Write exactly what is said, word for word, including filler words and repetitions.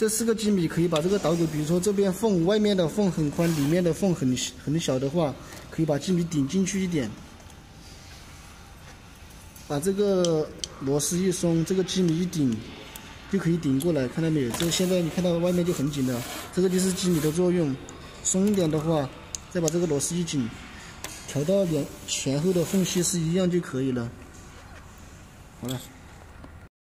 这四个机米可以把这个导轨，比如说这边缝外面的缝很宽，里面的缝很很小的话，可以把机米顶进去一点，把这个螺丝一松，这个机米一顶就可以顶过来，看到没有？这现在你看到外面就很紧了，这个就是机米的作用。松一点的话，再把这个螺丝一紧，调到两前后的缝隙是一样就可以了。好了。